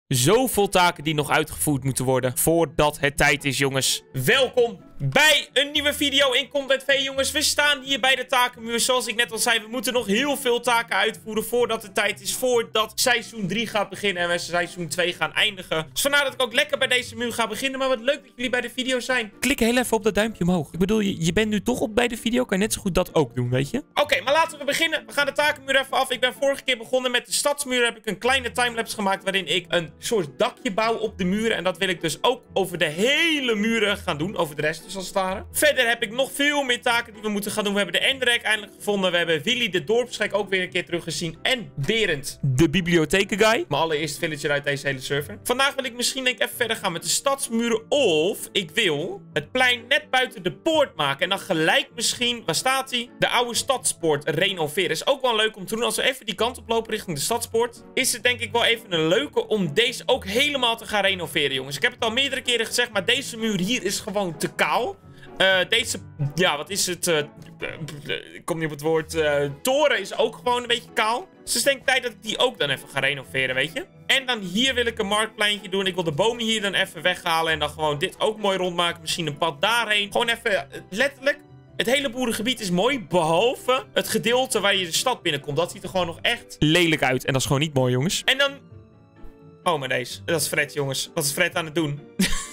Zoveel taken die nog uitgevoerd moeten worden voordat het tijd is, jongens. Welkom bij een nieuwe video in Content V, jongens. We staan hier bij de takenmuur. Zoals ik net al zei, we moeten nog heel veel taken uitvoeren voordat het tijd is. Voordat seizoen 3 gaat beginnen en we seizoen 2 gaan eindigen. Dus vandaar dat ik ook lekker bij deze muur ga beginnen. Maar wat leuk dat jullie bij de video zijn. Klik heel even op dat duimpje omhoog. Ik bedoel, je bent nu toch op bij de video. Kan je net zo goed dat ook doen, weet je? Oké, maar laten we beginnen. We gaan de takenmuur even af. Ik ben vorige keer begonnen met de stadsmuur. Heb ik een kleine timelapse gemaakt waarin ik een soort dakje bouw op de muren. En dat wil ik dus ook over de hele muren gaan doen. Over de rest dus als het ware. Verder heb ik nog veel meer taken die we moeten gaan doen. We hebben de Enderek eindelijk gevonden. We hebben Willy de dorpsgek ook weer een keer teruggezien. En Berend, de bibliothekenguy. Mijn allereerste villager uit deze hele server. Vandaag wil ik misschien denk ik even verder gaan met de stadsmuren. Of ik wil het plein net buiten de poort maken. En dan gelijk misschien, waar staat hij? De oude stadspoort renoveren. Is ook wel leuk om te doen. Als we even die kant op lopen richting de stadspoort. Is het denk ik wel even een leuke om deze ook helemaal te gaan renoveren, jongens. Ik heb het al meerdere keren gezegd, maar deze muur hier is gewoon te kaal. Deze, ja, wat is het? Ik kom niet op het woord. Toren is ook gewoon een beetje kaal. Dus het is denk ik tijd dat ik die ook dan even ga renoveren, weet je. En dan hier wil ik een marktpleintje doen. Ik wil de bomen hier dan even weghalen. En dan gewoon dit ook mooi rondmaken. Misschien een pad daarheen. Gewoon even, letterlijk. Het hele boerengebied is mooi, behalve het gedeelte waar je de stad binnenkomt. Dat ziet er gewoon nog echt lelijk uit. En dat is gewoon niet mooi, jongens. En dan... Oh, maar deze. Dat is Fred, jongens. Wat is Fred aan het doen?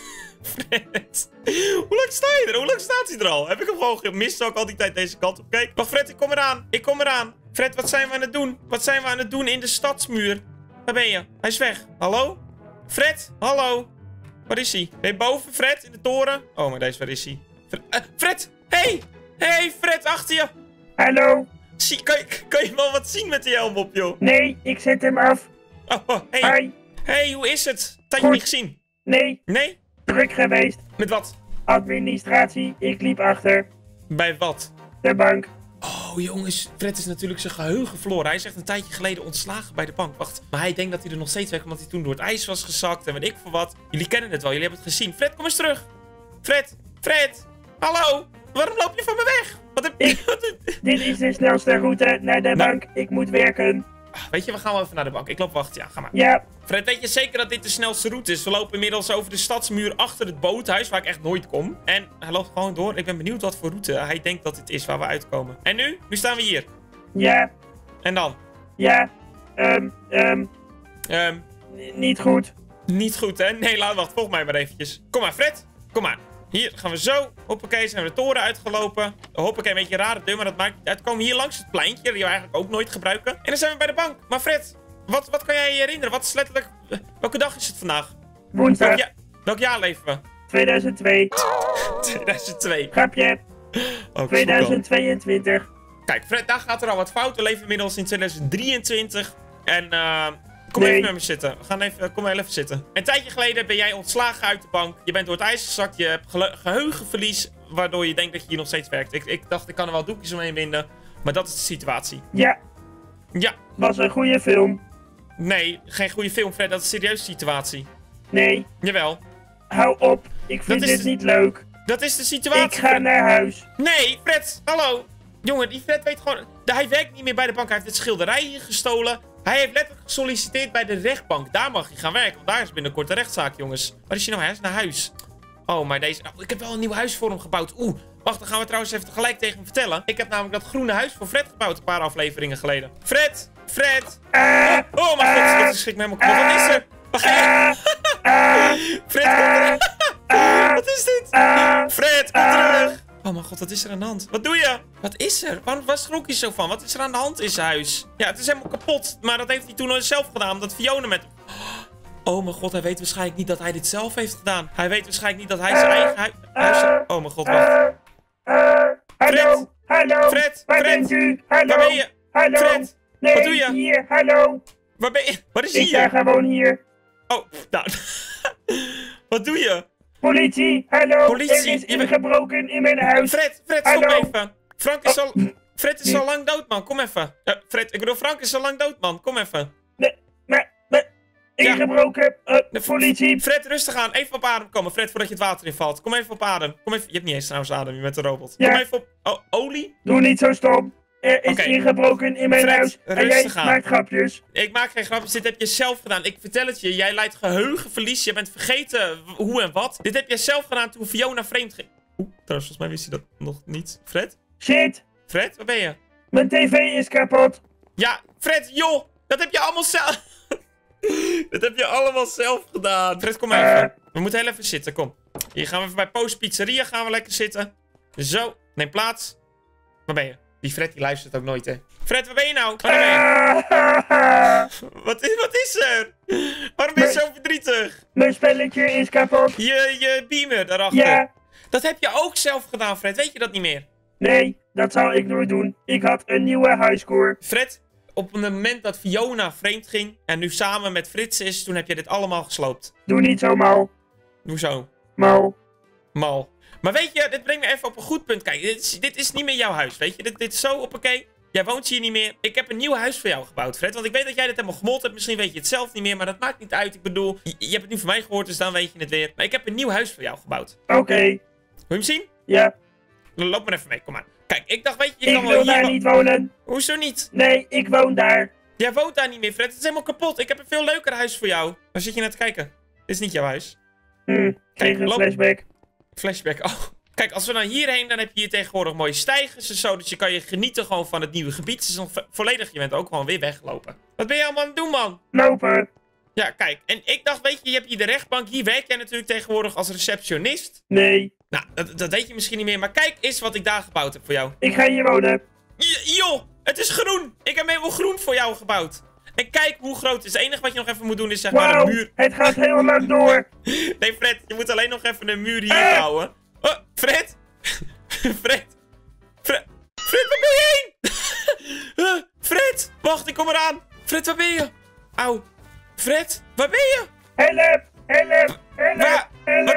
Fred. Hoe lang sta je er? Hoe lang staat hij er al? Heb ik hem gewoon gemist? Zou ik al die tijd deze kant op kijken? Wacht, Fred, ik kom eraan. Ik kom eraan. Fred, wat zijn we aan het doen? Wat zijn we aan het doen in de stadsmuur? Waar ben je? Hij is weg. Hallo? Fred? Hallo? Waar is hij? Ben je boven, Fred? In de toren? Oh, maar deze, waar is hij? Fred! Hey! Hey, Fred, achter je! Hallo? Kan je wel wat zien met die helm op, joh? Nee, ik zet hem af. Oh, hey. Hi. Hey, hoe is het? Dat je niet gezien? Nee. Nee? Druk geweest. Met wat? Administratie, ik liep achter. Bij wat? De bank. Oh, jongens. Fred is natuurlijk zijn geheugen verloren. Hij is echt een tijdje geleden ontslagen bij de bank. Wacht, maar hij denkt dat hij er nog steeds weg omdat hij toen door het ijs was gezakt en weet ik veel wat. Jullie kennen het wel, jullie hebben het gezien. Fred, kom eens terug. Fred. Hallo. Waarom loop je van me weg? Dit is de snelste route naar de bank. Ik moet werken. Weet je, we gaan wel even naar de bank. Ik loop wachten, ja, ga maar. Ja. Fred, weet je zeker dat dit de snelste route is? We lopen inmiddels over de stadsmuur achter het boothuis, waar ik echt nooit kom. En hij loopt gewoon door. Ik ben benieuwd wat voor route hij denkt dat dit is, waar we uitkomen. En nu? Nu staan we hier. Ja. En dan? Ja. Niet goed. Niet goed, hè? Nee, wacht, volg mij maar eventjes. Kom maar, Fred. Kom maar. Hier gaan we zo. Hoppakee, zijn we de toren uitgelopen. Hoppakee, een beetje een rare deur, maar dat maakt niet uit. Komen hier langs het pleintje, die we eigenlijk ook nooit gebruiken. En dan zijn we bij de bank. Maar Fred, wat kan jij je herinneren? Wat is letterlijk... welke dag is het vandaag? Woensdag. Welk jaar leven we? 2002. 2002. Grapje. Oh, 2022. Kijk, Fred, daar gaat er al wat fout. We leven inmiddels in 2023. En kom even met me zitten. We gaan even, kom even zitten. Een tijdje geleden ben jij ontslagen uit de bank. Je bent door het ijs gezakt. Je hebt geheugenverlies. Waardoor je denkt dat je hier nog steeds werkt. Ik dacht, ik kan er wel doekjes omheen winden. Maar dat is de situatie. Ja. Ja. Was een goede film. Nee, geen goede film, Fred. Dat is een serieuze situatie. Nee. Jawel. Hou op. Ik vind dit niet leuk. Dat is de situatie. Ik ga naar huis. Nee, Fred. Hallo. Jongen, die Fred weet gewoon... Hij werkt niet meer bij de bank. Hij heeft het schilderij hier gestolen. Hij heeft letterlijk gesolliciteerd bij de rechtbank. Daar mag hij gaan werken. Want daar is binnenkort een rechtszaak, jongens. Waar is hij nou? Hij is naar huis. Oh, maar deze... Oh, ik heb wel een nieuw huis voor hem gebouwd. Wacht, dan gaan we trouwens even tegelijk tegen hem vertellen. Ik heb namelijk dat groene huis voor Fred gebouwd een paar afleveringen geleden. Fred! Oh mijn god, dat schrikt me helemaal kapot. Wat is er? Waar ga je? Fred, kom terug. Wat is dit? Fred, kom terug. Oh mijn god, wat is er aan de hand? Wat doe je? Wat is er? Waar schrok je zo van? Wat is er aan de hand in zijn huis? Ja, het is helemaal kapot. Maar dat heeft hij toen zelf gedaan, omdat Fiona met... Oh mijn god, hij weet waarschijnlijk niet dat hij dit zelf heeft gedaan. Hij weet waarschijnlijk niet dat hij zijn eigen huis... Oh mijn god, wacht. Hallo, hallo. Fred, waar bent u? Hallo, waar ben je? hallo. Fred, nee, wat doe je? Hier, hallo. Waar ben je? Wat is hier? Ik sta gewoon hier. Oh, nou. Wat doe je? Politie, hallo. Politie, Er is ingebroken in mijn huis. Fred, stop hallo. even. Fred is al lang dood, man. Kom even. Frank is al lang dood, man. Kom even. Ingebroken. Politie. Fred, rustig aan. Even op adem komen. Fred, voordat je het water invalt. Kom even op adem. Kom even. Je hebt niet eens trouwens adem. Je bent een robot. Ja. Kom even op... Oh, olie? Doe niet zo stom. Er is ingebroken in mijn Fred, huis en jij rustig aan. maakt grapjes. Ik maak geen grapjes, dit heb je zelf gedaan. Ik vertel het je, jij lijdt geheugenverlies. Je bent vergeten hoe en wat. Dit heb je zelf gedaan toen Fiona vreemd ging. Oeh, trouwens, volgens mij wist hij dat nog niet. Fred? Shit, Fred, waar ben je? mijn tv is kapot. Ja, Fred, joh! Dat heb je allemaal zelf... Dat heb je allemaal zelf gedaan. Fred, kom maar even. We moeten heel even zitten, kom. Hier gaan we even bij Poos Pizzeria gaan we lekker zitten. Zo, neem plaats. Waar ben je? Die Fred die luistert ook nooit, hè. Fred, waar ben je nou? Waar ben je? Wat is er? Waarom ben je zo verdrietig? Mijn spelletje is kapot. Je beamer daarachter. Ja, Dat heb je ook zelf gedaan, Fred. Weet je dat niet meer? nee, dat zal ik nooit doen. Ik had een nieuwe highscore. Fred, op het moment dat Fiona vreemd ging en nu samen met Frits is, toen heb je dit allemaal gesloopt. Doe niet zo mal. Hoezo? Mal. Mal. Maar weet je, dit brengt me even op een goed punt. Kijk, dit is niet meer jouw huis, weet je. Dit is zo hoppakee. Jij woont hier niet meer. Ik heb een nieuw huis voor jou gebouwd, Fred. Want ik weet dat jij dit helemaal gemold hebt. Misschien weet je het zelf niet meer, maar dat maakt niet uit. Ik bedoel, je hebt het nu van mij gehoord, dus dan weet je het weer. Maar ik heb een nieuw huis voor jou gebouwd. Oké, Wil je hem zien? ja. Loop maar even mee, kom maar. Kijk, ik dacht, weet je, je Ik kan wel wil hier... daar niet wonen. Hoezo niet? Nee, ik woon daar. Jij woont daar niet meer, Fred. Het is helemaal kapot. Ik heb een veel leuker huis voor jou. Waar zit je naar te kijken? Dit is niet jouw huis. Kreeg een loop. flashback. Flashback. Oh. Kijk, als we dan hierheen, dan heb je hier tegenwoordig mooie stijgers en zo. Dus je kan je genieten gewoon van het nieuwe gebied. Het is nog volledig, je bent ook gewoon weer weggelopen. Wat ben je allemaal aan het doen, man? Lopen. Ja, kijk. En ik dacht, weet je, je hebt hier de rechtbank. Hier werk jij natuurlijk tegenwoordig als receptionist. Nee, Nou, dat weet je misschien niet meer. Maar kijk eens wat ik daar gebouwd heb voor jou. ik ga hier wonen. Joh, het is groen. Ik heb helemaal groen voor jou gebouwd. En kijk hoe groot het is. Het enige wat je nog even moet doen is zeg maar Wauw, een muur. het gaat heel lang door. Nee, Fred, je moet alleen nog even een muur hier bouwen. Oh, Fred? Fred? Fred, waar ben je heen? Fred, wacht, ik kom eraan. Fred, waar ben je? Auw. Fred, waar ben je? Help, help, help, Waar? help.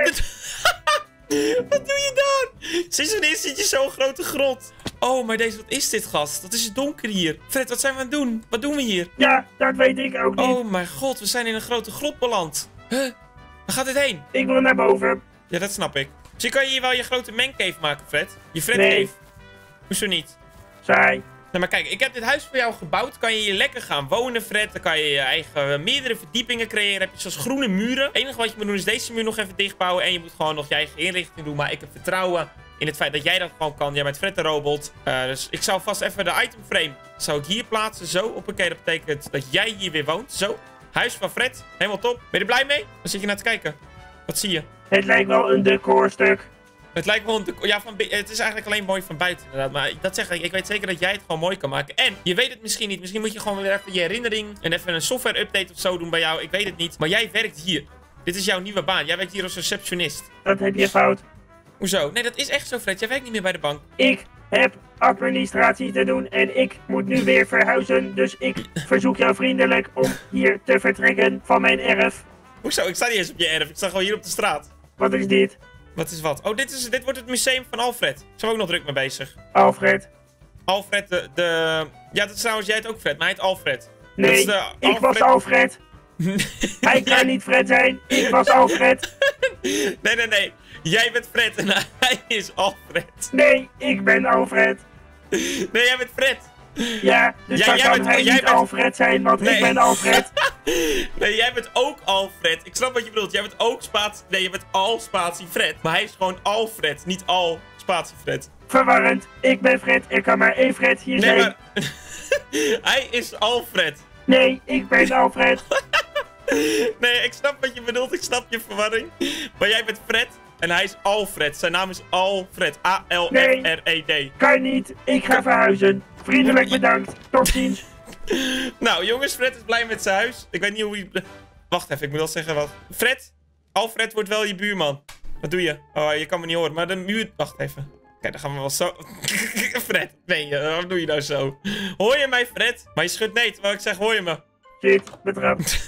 Wat doe je dan? Sinds wanneer zit je zo'n grote grot? Oh, maar wat is dit, gast? Dat is donker hier. Fred, wat zijn we aan het doen? Wat doen we hier? Ja, dat weet ik ook niet. Oh mijn god, we zijn in een grote grot beland. Waar gaat dit heen? Ik wil naar boven. Ja, dat snap ik. Dus kan je hier wel je grote mancave maken, Fred? Je Fred Nee. cave. Hoezo niet? Saai. Nou, maar kijk, ik heb dit huis voor jou gebouwd. Kan je hier lekker gaan wonen, Fred. Dan kan je je eigen meerdere verdiepingen creëren. Heb je zoals groene muren. Het enige wat je moet doen is deze muur nog even dichtbouwen. En je moet gewoon nog je eigen inrichting doen. Maar ik heb vertrouwen in het feit dat jij dat gewoon kan. Jij bent Fred de robot. Dus ik zou vast even de item frame zou ik hier plaatsen. Zo, oké, dat betekent dat jij hier weer woont. Zo, huis van Fred. Helemaal top. Ben je er blij mee? Dan zit je naar te kijken. Wat zie je? Het lijkt wel een decorstuk. Het lijkt wel een... Ja, het is eigenlijk alleen mooi van buiten inderdaad. Maar dat zeg ik weet zeker dat jij het gewoon mooi kan maken. En je weet het misschien niet. Misschien moet je gewoon weer even je herinnering en even een software update of zo doen bij jou. Ik weet het niet. Maar jij werkt hier. Dit is jouw nieuwe baan. Jij werkt hier als receptionist. Dat heb je fout. Hoezo? Nee, dat is echt zo, Fred. Jij werkt niet meer bij de bank. Ik heb administratie te doen en ik moet nu weer verhuizen. Dus ik verzoek jou vriendelijk om hier te vertrekken van mijn erf. Hoezo? Ik sta niet eens op je erf. Ik sta gewoon hier op de straat. Wat is dit? Wat is wat? Oh, dit wordt het museum van Alfred. Daar zijn we ook nog druk mee bezig. Alfred? Alfred, Ja, dat is trouwens jij het ook, Fred. Maar hij heet Alfred. Nee, Dat is de ik was Alfred. Hij kan niet Fred zijn. Ik was Alfred. Nee. Jij bent Fred en hij is Alfred. Nee, ik ben Alfred. Nee, jij bent Fred. Ja, dus Ja, dan jij kan bent- hij jij niet bent- Alfred zijn, want Nee. ik ben Alfred. Nee, jij bent ook Alfred. Ik snap wat je bedoelt. Jij bent ook spatie... Nee, je bent al spatie Fred. Maar hij is gewoon Alfred, niet al spatie Fred. Verwarrend. Ik ben Fred. Er kan maar één Fred hier Nee, zijn. maar... hij is Alfred. Nee, ik ben Alfred. Nee, ik snap wat je bedoelt. Ik snap je verwarring. Maar jij bent Fred en hij is Alfred. Zijn naam is Alfred. A-L-F-R-E-D. Kan niet. Ik ga verhuizen. Vriendelijk bedankt. Tot ziens. Nou, jongens, Fred is blij met zijn huis. Ik weet niet hoe hij... Wacht even, ik moet wel zeggen wat. Fred, Alfred wordt wel je buurman. Wat doe je? Oh, je kan me niet horen. Maar de muur... Wacht even. Kijk, dan gaan we wel zo... Fred, nee, wat doe je nou zo? Hoor je mij, Fred? Maar je schudt nee, terwijl ik zeg, hoor je me? Shit, betrapt.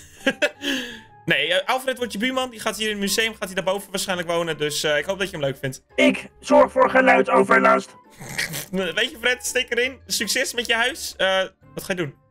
Nee, Alfred wordt je buurman. Die gaat hier in het museum, gaat hij daarboven waarschijnlijk wonen. Dus ik hoop dat je hem leuk vindt. Ik zorg voor geluidsoverlast. Weet je, Fred, steek erin. Succes met je huis. Wat ga je doen?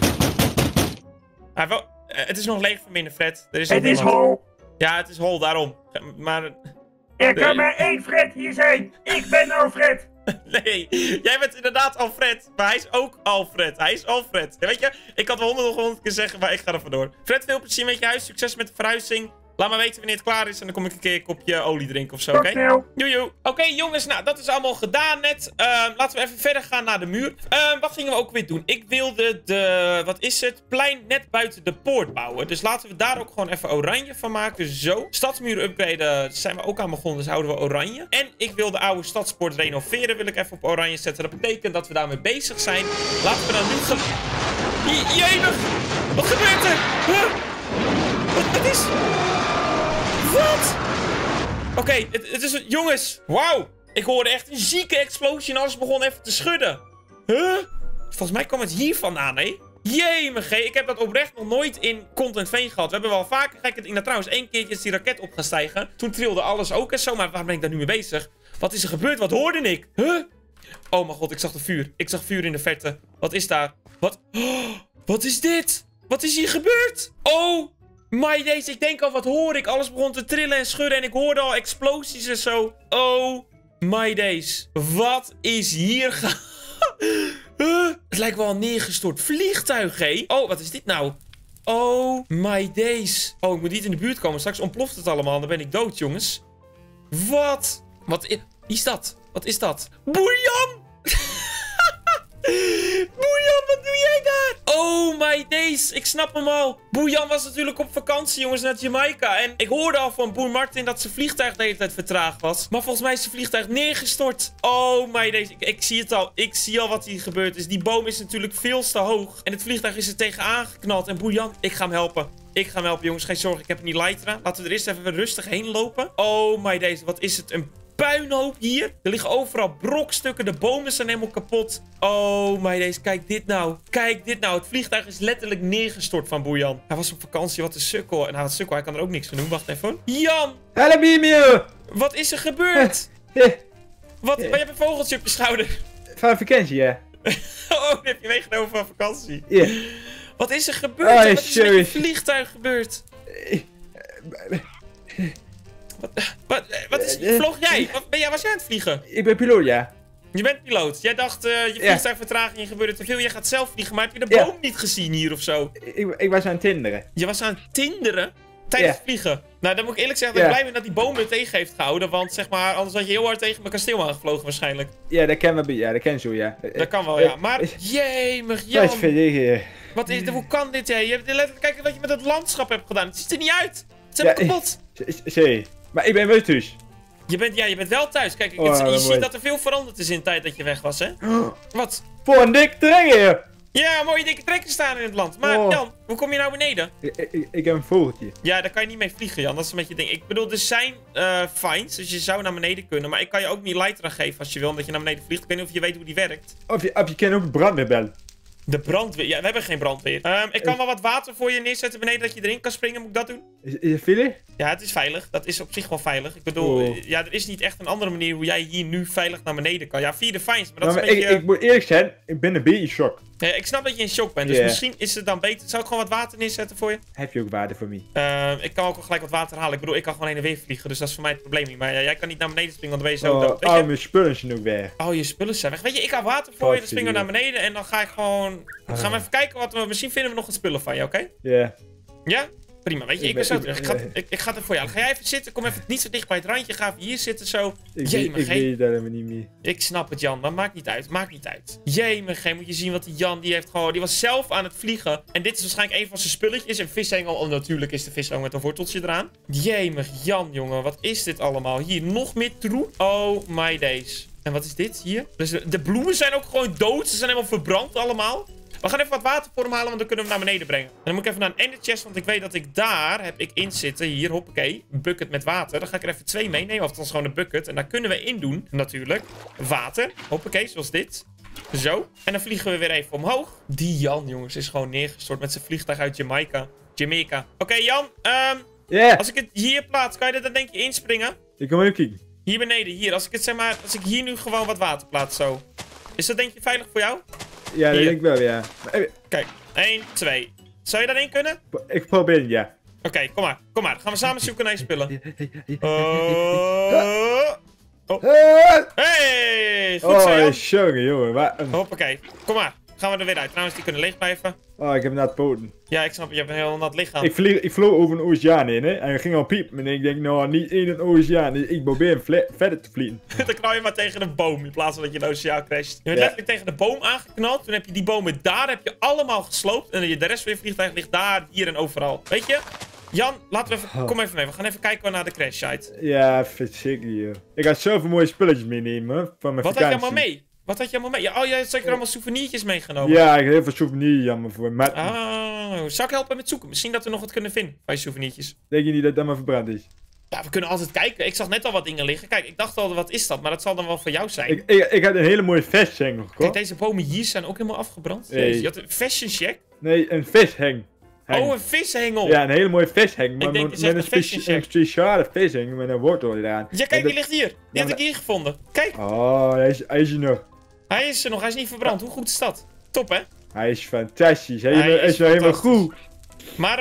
Het is nog leeg van binnen, Fred. Er is nog Het is niemand. hol. Ja, het is hol, daarom. Maar... Er kan maar één Fred hier zijn. Ik ben Alfred. Nee, jij bent inderdaad Alfred. Maar hij is ook Alfred. Hij is Alfred. Ja, weet je, ik had wel 100 keer zeggen, maar ik ga er vandoor. Fred, veel plezier met je huis. Succes met de verhuizing. Laat maar weten wanneer het klaar is. En dan kom ik een keer een kopje olie drinken of zo, oké? Snel. Joejoe. Oké, jongens, nou, dat is allemaal gedaan net. Laten we even verder gaan naar de muur. Wat gingen we ook weer doen? Ik wilde wat is het? Plein net buiten de poort bouwen. Dus laten we daar ook gewoon even oranje van maken. Zo. Stadsmuur upgraden, daar zijn we ook aan begonnen. Dus houden we oranje. En ik wil de oude stadspoort renoveren. Wil ik even op oranje zetten. Dat betekent dat we daarmee bezig zijn. Laten we dan nu gaan... Jemig! Wat gebeurt er? Huh? Wat is... Wat? Oké, het is... Jongens, wauw. Ik hoorde echt een zieke explosie en alles begon even te schudden. Huh? Volgens mij kwam het hier vandaan, hè? Jemig, ik heb dat oprecht nog nooit in Content Veen gehad. We hebben wel vaker gek in. Trouwens, één keertje is die raket op gaan stijgen. Toen trilde alles ook en zo. Maar waar ben ik daar nu mee bezig? Wat is er gebeurd? Wat hoorde ik? Huh? Oh mijn god, ik zag de vuur. Ik zag vuur in de verte. Wat is daar? Wat? Oh, wat is dit? Wat is hier gebeurd? Oh my days, ik denk al, wat hoor ik? Alles begon te trillen en schudden en ik hoorde al explosies en zo. Oh my days. Wat is hier Het lijkt wel een neergestort vliegtuig, hé. Oh, wat is dit nou? Oh my days. Oh, ik moet niet in de buurt komen. Straks ontploft het allemaal. Dan ben ik dood, jongens. Wat? Wie is dat? Wat is dat? Boerjan! Boerjan, wat doe jij daar? Oh my days, ik snap hem al. Boerjan was natuurlijk op vakantie, jongens, naar Jamaica. En ik hoorde al van Boer Martin dat zijn vliegtuig de hele tijd vertraagd was. Maar volgens mij is zijn vliegtuig neergestort. Oh my days, ik zie het al. Ik zie al wat hier gebeurd is. Die boom is natuurlijk veel te hoog. En het vliegtuig is er tegenaan geknald. En Boerjan, ik ga hem helpen. Ik ga hem helpen, jongens. Geen zorgen, ik heb een Elytra. Laten we er eerst even rustig heen lopen. Oh my days, wat is het? Een puinhoop hier. Er liggen overal brokstukken. De bomen zijn helemaal kapot. Oh my days, kijk dit nou. Kijk dit nou. Het vliegtuig is letterlijk neergestort van Boerjan. Hij was op vakantie, wat een sukkel. En wat sukkel, hij kan er ook niks van doen. Wacht even. Jan! Help me! Wat is er gebeurd? Wat? Maar je hebt een vogeltje op je schouder. Van vakantie, ja. Oh, die heb je meegenomen van vakantie. Ja. Wat is er gebeurd? Wat is er met je vliegtuig gebeurd? Wat is... Vloog jij? Was jij aan het vliegen? Ik ben piloot, ja. Je bent piloot. Jij dacht, je vliegtuigvertraging gebeurde te veel. Jij gaat zelf vliegen, maar heb je de boom niet gezien hier of zo? Ik was aan het tinderen. Je was aan het tinderen? Tijdens het vliegen? Nou, dan moet ik eerlijk zeggen dat ik blij ben dat die boom me tegen heeft gehouden. Want zeg maar, anders had je heel hard tegen mijn kasteel aangevlogen waarschijnlijk. Ja, dat kan wel. Ja, dat kan zo, ja. Dat kan wel, ja. Maar, jemig, Jan. Wat is, hoe kan dit, hè? Je hebt letterlijk kijken wat je met het landschap hebt gedaan. Het ziet er niet uit. Het is helemaal kapot. Zie. Maar ik ben wel thuis. Je bent wel thuis. Kijk, je ziet dat er veel veranderd is in de tijd dat je weg was, hè? Wat? Voor een dik trekker! Ja, mooie dikke trekkers staan in het land. Maar Jan, hoe kom je nou beneden? Ik heb een vogeltje. Ja, daar kan je niet mee vliegen, Jan. Dat is een beetje het ding. Ik bedoel, er zijn fines, dus je zou naar beneden kunnen. Maar ik kan je ook niet Elytra geven als je wil, omdat je naar beneden vliegt. Ik weet niet of je weet hoe die werkt. Of je kan ook brandweer bellen. De brandweer? Ja, we hebben geen brandweer. Ik kan wel wat water voor je neerzetten beneden dat je erin kan springen. Moet ik dat doen? Is het veilig? Ja, het is veilig. Dat is op zich wel veilig. Ik bedoel, ja, er is niet echt een andere manier hoe jij hier nu veilig naar beneden kan. Ja, via de fines, maar dat is een beetje... Ik moet eerlijk zijn, ik ben een beetje in shock. Ja, ik snap dat je in shock bent, dus misschien is het dan beter. Zou ik gewoon wat water neerzetten voor je? Heb je ook water voor mij? Ik kan ook al gelijk wat water halen. Ik bedoel, ik kan gewoon heen en weer vliegen, dus dat is voor mij het probleem niet. Maar ja, jij kan niet naar beneden springen, want dan ben je zo dood. Mijn spullen zijn ook weg. Oh, je spullen zijn weg. Weet je, ik haal water voor je, dan springen we naar beneden en dan ga ik gewoon... Dan gaan we even kijken wat we... Misschien vinden we nog wat spullen van je, oké? Ja. Ja? Prima, weet je, ik ben zo terug. Ik ga het voor jou. Ga jij even zitten, kom even niet zo dicht bij het randje. Ga even hier zitten zo. Ik weet dat helemaal niet meer. Ik snap het, Jan, maar maakt niet uit. Maakt niet uit. Jemig, moet je zien wat die Jan, die heeft gewoon... Die was zelf aan het vliegen. En dit is waarschijnlijk een van zijn spulletjes. Een vishengel. Oh, natuurlijk is de vishengel met een worteltje eraan. Jemig, Jan, jongen. Wat is dit allemaal? Hier, nog meer troep. Oh my days. En wat is dit hier? Dus de bloemen zijn ook gewoon dood. Ze zijn helemaal verbrand allemaal. We gaan even wat water voor hem halen, want dan kunnen we hem naar beneden brengen. En dan moet ik even naar een ender chest, want ik weet dat ik daar heb ik in zitten. Hier, hoppakee. Een bucket met water. Dan ga ik er even 2 meenemen, of althans gewoon een bucket. En daar kunnen we in doen, natuurlijk. Water. Hoppakee, zoals dit. Zo. En dan vliegen we weer even omhoog. Die Jan, jongens, is gewoon neergestort met zijn vliegtuig uit Jamaica. Oké, Jan. Als ik het hier plaats, kan je er dan denk je inspringen? Ik kom even kijken. Hier beneden, hier. Als ik het zeg maar, als ik hier nu gewoon wat water plaats, zo. Is dat denk je veilig voor jou? Ja, dat denk ik wel, ja. Kijk, 1, 2. Zou je daarin kunnen? Ik probeer het, ja. Oké, kom maar. Dan gaan we samen zoeken naar je spullen. Oh. Ah! Hey, goed zo, Oh, Jan. jongen, jongen. Hoppakee. Kom maar. Gaan we er weer uit. Trouwens, die kunnen leeg blijven. Oh, ik heb net poten. Ja, ik snap, je hebt een heel nat lichaam. Ik vloog over een oceaan in, hè. En ik ging al piepen. En ik denk, nou, niet in een oceaan. Dus ik probeer hem verder te vliegen. Dan knal je maar tegen een boom in plaats van dat je in de oceaan crasht. Je bent letterlijk tegen de boom aangeknald. Toen heb je die bomen daar heb je allemaal gesloopt. En de rest van je vliegtuig ligt daar, hier en overal. Weet je? Jan, laten we even... Kom even mee. We gaan even kijken naar de crash site. Ja, verschrikkelijk, joh. Ik had zoveel mooie spulletjes meenemen van mijn Wat vakantie. had je allemaal mee? Wat had je allemaal mee? Ja, oh, jij had zeker allemaal souvenirtjes meegenomen. Ja, ik heb heel veel souvenirs, jammer voor. Maar Oh, zou ik helpen met zoeken? Misschien dat we nog wat kunnen vinden bij je souvenirtjes. denk je niet dat het allemaal verbrand is? Ja, we kunnen altijd kijken. Ik zag net al wat dingen liggen. Kijk, ik dacht al, wat is dat? Maar dat zal dan wel voor jou zijn. Ik had een hele mooie vestheng nog Kijk, gekocht. deze bomen hier zijn ook helemaal afgebrand. Nee. Je had een fashion check. Nee, een visheng. Oh, een vishengel. Ja, een hele mooie visheng. Maar denk, je met zegt een een fashion check. speciale visheng met een wortel eraan. Ja, kijk, die ligt hier. Die had ik hier gevonden. Kijk, Oh, hij is er nog. hij is er nog. Hij is niet verbrand. Hoe goed is dat? Top, hè? Hij is fantastisch. Hij Hij is wel helemaal fantastisch. goed. Maar,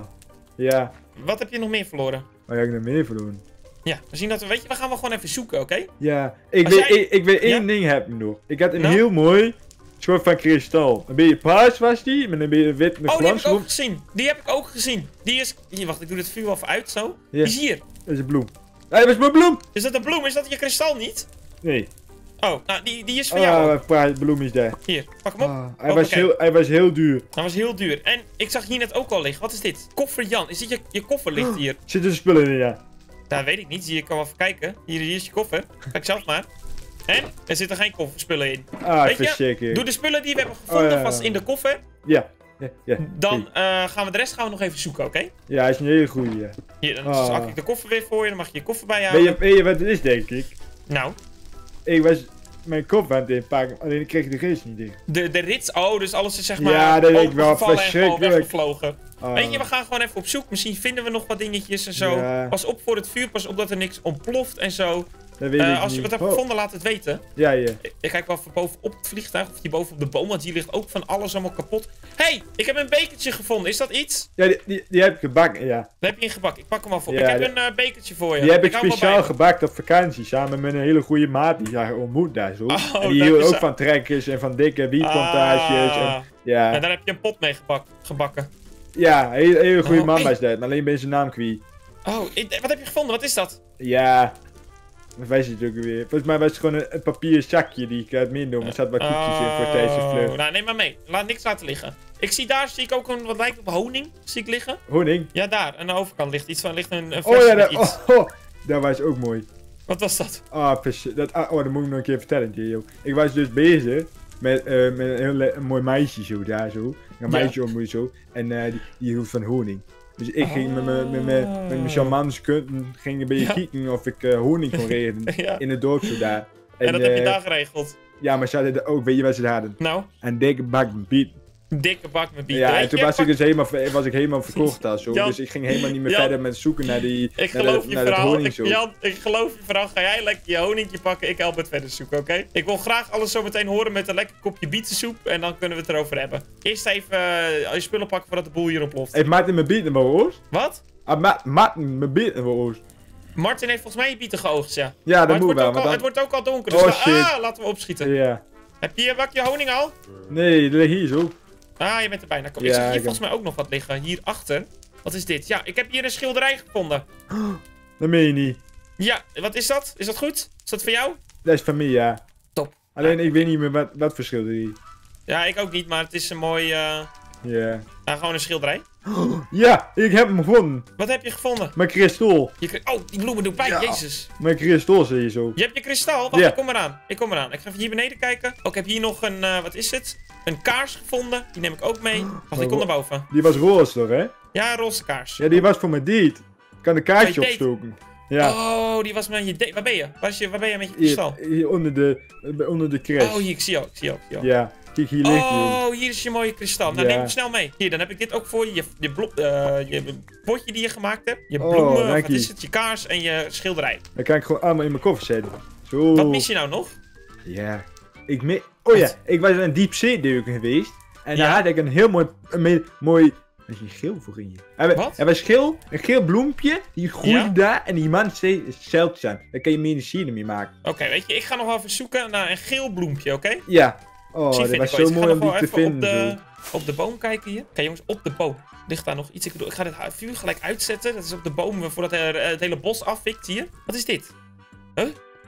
Ja, wat heb je nog meer verloren? waar heb ik nog meer verloren? Ja, we zien dat we... Weet je, we gaan wel gewoon even zoeken, oké? Ja, ik Als weet, jij- ik weet één Ja? ding heb ik nog. Ik had een Nou? heel mooi soort van kristal. Een beetje paars was die, met een beetje wit met Oh, die heb glans ik ook erop. gezien. Die heb ik ook gezien. Die is... Hier, wacht, ik doe dit vuur wel even uit, zo. Ja. Die is hier. Dat is een bloem. Hé, dat is mijn bloem! Is dat een bloem? Is dat je kristal niet? Nee. Oh, nou, die is van jou. Ah, waar bloem is daar. Hier, pak hem op. Ah, Hoppakee. hij was heel duur. Dat was heel duur. En ik zag hier net ook al liggen. Wat is dit? Koffer Jan. Is dit je koffer ligt hier? Zitten er spullen in, ja. Dat weet ik niet. Je kan wel even kijken. Hier is je koffer. Kijk zelf maar. En? Er zitten geen kofferspullen in. Ah, Weet je? verschrikkelijk. Doe de spullen die we hebben gevonden Oh, ja. vast in de koffer. Ja. Ja. Dan gaan we de rest nog even zoeken, oké? Ja, hij is een hele goeie, ja. Hier, dan Ah. zak ik de koffer weer voor je. Dan mag je je koffer bij je houden. Weet je wat het is, denk ik? Nou, Ik was mijn kop aan het inpakken, alleen ik kreeg de geest niet dicht. de rits. Oh, dus alles is zeg maar Ja, dat denk ik wel. opengevallen en gewoon Verschrikkelijk. weggevlogen. Ah. Weet je, we gaan gewoon even op zoek. Misschien vinden we nog wat dingetjes en zo. Ja. Pas op voor het vuur. Pas op dat er niks ontploft en zo. Dat weet ik Als je niet. wat hebt Oh, gevonden, laat het weten. Ja, ja. Ik kijk wel even bovenop het vliegtuig. Of die boven op de boom. Want hier ligt ook van alles allemaal kapot. Hey, ik heb een bekertje gevonden. Is dat iets? Ja, die heb ik gebakken, ja. Daar heb je in gebak. Ik pak hem al voor. Ja, ik heb die- een bekertje voor je. Die heb ik hou hem wel speciaal bij me. gebakt op vakantie, samen met een hele goede maat die ik ontmoet daar zo. Oh, en die dat hield is- ook van trekkers en van dikke wietplantages. Ah. En, ja, En daar heb je een pot mee gebakken. ja, een hele goede Oh, man hey. was dat, maar alleen ben je zijn naam kwijt. Oh, wat heb je gevonden? Wat is dat? Ja, wat was het ook weer? Volgens mij was het gewoon een papieren zakje die ik had meegenomen. Er zat wat koekjes in voor tijdens de vlucht. Nou, neem maar mee. Laat niks laten liggen. Zie ik ook een, wat lijkt op honing, zie ik liggen. Honing. Ja, daar. Aan de overkant ligt iets van, een Oh flesje ja, met dat, iets. dat was ook mooi. Wat was dat? Dat moet ik nog een keer vertellen, joh. Ik was dus bezig met een een mooi meisje zo daar zo. Een meisje ontmoet zo. En die hield van honing. Dus ik ging met mijn charmante kunten ging een beetje kijken of ik honing kon regelen Ja. in het dorp zo daar. En dat heb je daar geregeld. Ja, maar ze hadden ook, weet je wat ze hadden? Nou, Een dikke bak biet. dikke bak met bieten. Ja, Weet en toen je, was ik dus helemaal verkocht al zo. Jan, Dus ik ging helemaal niet meer Jan, verder met zoeken naar die Ik naar geloof de- je naar dat verhaal. honing zo. Jan, ik geloof je verhaal. Ga jij lekker je honingje pakken. Ik help het verder zoeken, oké? Ik wil graag alles zo meteen horen met een lekker kopje bietensoep. En dan kunnen we het erover hebben. Eerst even je spullen pakken voordat de boel hier ontploft. Heeft Martin mijn bieten bij ons? Wat? Martin mijn bieten bij ons. Martin heeft volgens mij je bieten geoogst, ja. Ja, Maar dat het moet wordt, wel. ook Maar al, dan... het wordt ook al donker. Dus Oh, shit. laten we opschieten. Ja. Heb je een bakje honing al? Nee, dat ligt hier zo. Ah, je bent er bijna. Kom, ik Ja, zag hier ik volgens mij ook nog wat liggen. Hierachter. Wat is dit? Ja, ik heb hier een schilderij gevonden. Dat meen je niet. Ja, wat is dat? Is dat goed? Is dat voor jou? Dat is van mij, ja. Top. Alleen ik weet niet meer wat verschil er is. Ja, ik ook niet, maar het is een mooi... Ja. gewoon een schilderij. Ja, ik heb hem gevonden. Wat heb je gevonden? Mijn kristal. Oh, die bloemen doen pijn. Ja. Jezus. Mijn kristal zie je zo. Je hebt je kristal? Wacht, Ja. ik kom eraan. Ik kom eraan. Ik ga even hier beneden kijken. Oh, ik heb hier nog een... wat is het? Een kaars gevonden. Die neem ik ook mee. Wacht, ik kom naar boven. Die was roze toch, hè? Ja, een roze kaars. Ja, die was voor mijn date. Ik kan een kaartje Voor je date? opstoken. Ja. Oh, die was met je date. Waar ben je? Waar ben je met je kristal? Hier onder de crash. Oh, hier, ik zie jou. Ik zie jou. Ja, kijk, hier ligt die. Oh, hier is je mooie kristal. Nou, Ja. neem hem snel mee. Hier, dan heb ik dit ook voor je. Je potje die je gemaakt hebt. Je Oh, bloemen, dank wat je. is het? Je kaars en je schilderij. Dan kan ik gewoon allemaal in mijn koffer zetten. Zo. Wat mis je nou nog? Ja. Oh ja, ik was aan een diepzeeduiken geweest. En daar Ja? had ik een heel mooi Er is een geel voor in je. Wat? Er was geel, een geel bloempje, die groeide daar en die man zei zeldzaam. Daar kan je medicine mee maken. Oké, weet je, ik ga nog wel even zoeken naar een geel bloempje, oké? Ja. Oh, Misschien dat was vind ik zo wel iets. mooi Ik om ga die nog te wel even vinden. op de boom kijken hier. Kijk jongens, op de boom. Ligt daar nog iets? Ik ga dit vuur gelijk uitzetten. Dat is op de boom voordat het hele bos afvikt hier. Wat is dit? Huh?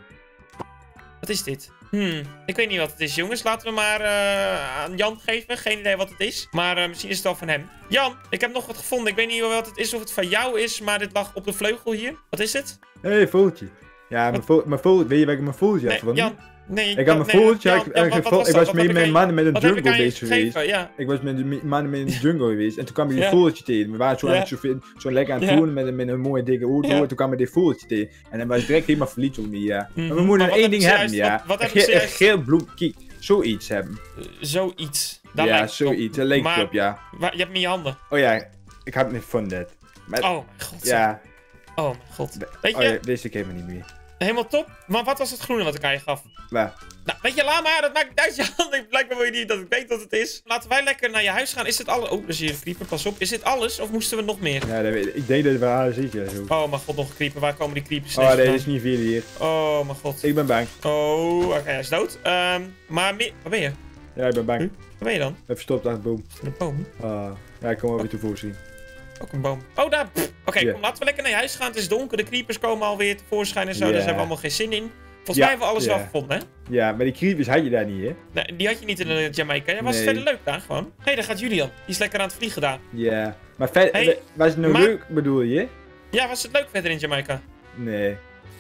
Wat is dit? Ik weet niet wat het is, jongens. Laten we maar aan Jan geven. Geen idee wat het is. Maar misschien is het wel van hem. Jan, ik heb nog wat gevonden. Ik weet niet wat het is, of het van jou is. Maar dit lag op de vleugel hier. Wat is het? Hé, hey, voeltje. Ja, mijn voeltje. Weet je waar ik mijn voeltje had gevonden? Jan. Nee, ik had mijn voeltje. Ik was met mijn mannen met een jungle bezig geweest. Ja. Ik was met de mannen met een jungle geweest. En toen kwam ik die Ja. voeltje tegen. We waren zo lekker aan het doen met een mooie dikke auto. Ja. Toen kwam ik die voeltje tegen. En dan was ik direct helemaal verliefd op me, ja. Maar we Maar moeten wat één heb ding je hebben, zojuist- ja. wat heb je Een zojuist- geel bloem. Kijk, zoiets hebben. Zoiets. Daar Ja, lijkt het op. zoiets. Dat leek Maar- het op, ja. Je hebt hem in je handen. Oh ja, ik had het niet gevonden. Maar, Oh mijn god. ja. Oh mijn god. Weet Oh je, ja, deze ik helemaal niet meer. helemaal top. Maar wat was het groene wat ik aan je gaf? Waar? Nou, weet je, laat maar. Dat maakt niet uit, Jan. Het lijkt me wel niet dat ik weet wat het is. Laten wij lekker naar je huis gaan. Is dit alles? Oh, daar zie je een creeper. Pas op. Is dit alles? Of moesten we nog meer? Ja, dat weet ik. Ik denk dat het wel alles is, ja, zo. Oh mijn god, nog een creeper. Waar komen die creepers Oh, ineens nee, dat vandaan? is niet veel hier. Oh mijn god. Ik ben bang. Oh, oké, hij is dood. Maar waar ben je? Ja, ik ben bang. Waar ben je dan? Even verstopt achter de boom. Een boom. Ja, ik kom wel weer tevoorschijn. Ook een boom. Oh, daar. Oké, Ja. kom, laten we lekker naar je huis gaan. Het is donker. De creepers komen alweer tevoorschijn en zo. Ja. Daar hebben we allemaal geen zin in. Volgens Ja, mij hebben we alles ja. wel gevonden, hè? Ja, maar die creepers had je daar niet, hè? Nee, die had je niet in Jamaica. Ja, was het Nee. verder leuk daar gewoon? Hé, daar gaat Julian. Die is lekker aan het vliegen daar. Ja. Maar verder, Hey, was het nou maar- leuk, bedoel je? Ja, was het leuk verder in Jamaica? Nee.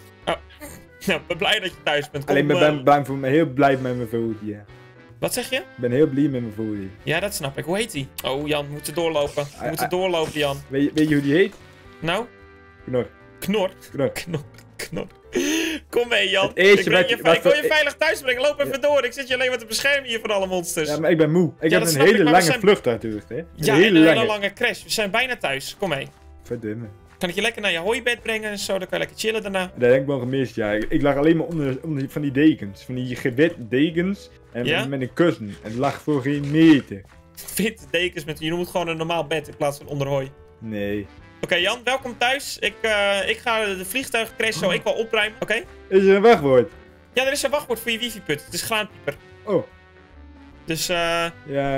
Nou, ik ben blij dat je thuis bent. Kom, Alleen ik ben bang voor me, heel blij met mijn voeltje. Ja. Wat zeg je? Ik ben heel blij met mijn voeltje. Ja, dat snap ik. Hoe heet hij? Oh, Jan, we moeten doorlopen. We moeten ah. doorlopen, Jan. Weet je hoe die heet? Nou, Knor. knor. Knor. Knor. Knor. Kom mee, Jan. Het eerste Ik breng wat je je- ik wil je wat- veilig thuis brengen. Loop even door. Ik zit je alleen maar te beschermen hier van alle monsters. Ja, maar ik ben moe. Ik heb dat een snap ik, hele maar we lange zijn- vlucht natuurlijk, hè? Ja, en een hele lange crash. We zijn bijna thuis. Kom mee. Verdomme. Kan ik je lekker naar je hooibed brengen en zo? Dan kan je lekker chillen daarna. Dat heb ik wel gemist, ja. Ik lag alleen maar onder van die dekens. Van die gewitten dekens. En Ja? met een kussen. En het lag voor geen meter. Witte dekens met je noemt het gewoon een normaal bed in plaats van onderhooi. Nee. Oké, Jan, welkom thuis. Ik ga de vliegtuigcrash zo ik wel opruimen, oké? Is er een wachtwoord? Ja, er is een wachtwoord voor je wifi-put. Het is graanpieper. Oh. Dus, Ja.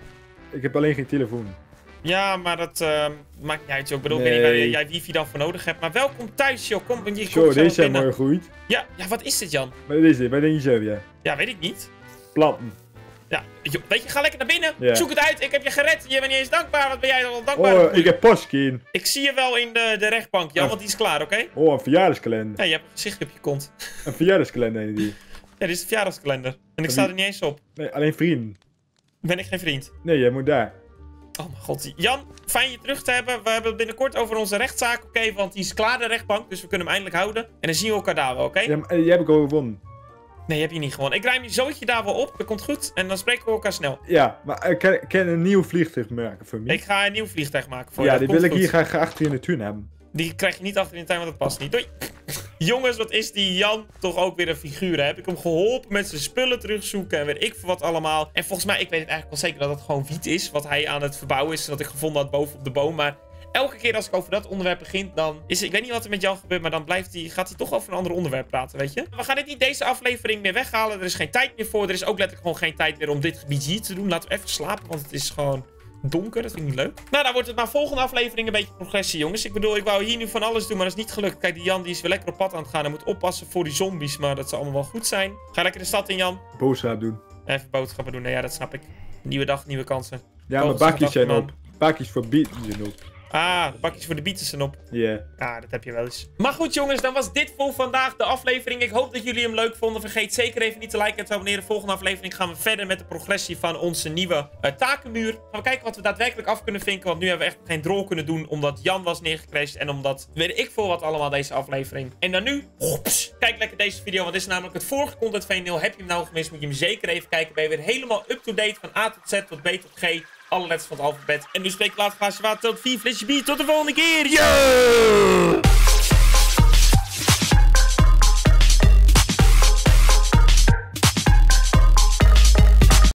Ik heb alleen geen telefoon. ja, maar dat maakt niet uit, joh. Ik bedoel, ik Nee. weet niet waar jij wifi dan voor nodig hebt. Maar welkom thuis, joh. Kom, je Zo, komt zo deze zijn binnen. mooi gegroeid. Ja, wat is dit, Jan? Wat is dit? Wat denk je zelf, ja? Ja, weet ik niet. Planten. Ja, joh, weet je, ga lekker naar binnen. Ja. Zoek het uit. Ik heb je gered. Je bent niet eens dankbaar. Wat ben jij dan dankbaar? Oh, ik heb postkien. Ik zie je wel in de rechtbank, Jan, Oh. want die is klaar, oké? Oh, een verjaardagskalender. Ja, je hebt een gezichtje op je kont. Een verjaardagskalender heet die. Ja, dit is de verjaardagskalender. En ik sta er niet eens op. Nee, alleen vrienden. Ben ik geen vriend? Nee, jij moet daar. Oh mijn god. Jan, fijn je terug te hebben. We hebben het binnenkort over onze rechtszaak, oké? Want die is klaar, de rechtbank. Dus we kunnen hem eindelijk houden. En dan zien we elkaar daar wel, oké? Ja, maar, jij hebt ik al gewonnen. Nee, heb je niet gewonnen. Ik ruim je zootje daar wel op. Dat komt goed. En dan spreken we elkaar snel. Ja, maar ik kan een nieuw vliegtuig maken voor mij. Ik ga een nieuw vliegtuig maken voor je. Ja, Dat die wil komt ik goed. hier graag achter in de tuin hebben. Die krijg je niet achter in de tuin, want dat past niet. Doei. Jongens, wat is die Jan toch ook weer een figuur, hè? Heb ik hem geholpen met zijn spullen terugzoeken en weet ik voor wat allemaal. En volgens mij, ik weet het eigenlijk wel zeker dat het gewoon wiet is, wat hij aan het verbouwen is, dat ik gevonden had boven op de boom. Maar elke keer als ik over dat onderwerp begin, dan is ik weet niet wat er met Jan gebeurt, maar dan gaat hij toch over een ander onderwerp praten, weet je? We gaan dit niet deze aflevering meer weghalen, er is geen tijd meer voor. Er is ook letterlijk gewoon geen tijd meer om dit gebied hier te doen. Laten we even slapen, want het is gewoon donker, dat vind ik niet leuk. Nou, dan wordt het maar volgende aflevering een beetje progressie, jongens. Ik bedoel, ik wou hier nu van alles doen, maar dat is niet gelukt. Kijk, die Jan die is weer lekker op pad aan het gaan. Hij moet oppassen voor die zombies, maar dat zal allemaal wel goed zijn. Ga lekker de stad in, Jan. Boodschap doen. Even boodschappen doen. Nou ja, dat snap ik. Nieuwe dag, nieuwe kansen. Ja, maar Volgens bakjes de dag, zijn man. op. Bakjes voor bieten zijn op. Ah, de bakjes voor de bieten zijn op. Ja. Ja, dat heb je wel eens. Maar goed, jongens, dan was dit voor vandaag de aflevering. Ik hoop dat jullie hem leuk vonden. Vergeet zeker even niet te liken en te abonneren. De volgende aflevering gaan we verder met de progressie van onze nieuwe takenmuur. Gaan we kijken wat we daadwerkelijk af kunnen vinken. Want nu hebben we echt geen drol kunnen doen. Omdat Jan was neergecrashed. En omdat weet ik veel wat allemaal deze aflevering. En dan nu, kijk lekker deze video. Want dit is namelijk het vorige Content V0. Heb je hem nou gemist, moet je hem zeker even kijken. Ben je weer helemaal up-to-date van A tot Z tot B tot G. Alle letters van het alfabet. En nu spreek ik later glaasje water tot 4 flesje bier. Tot de volgende keer. Yo!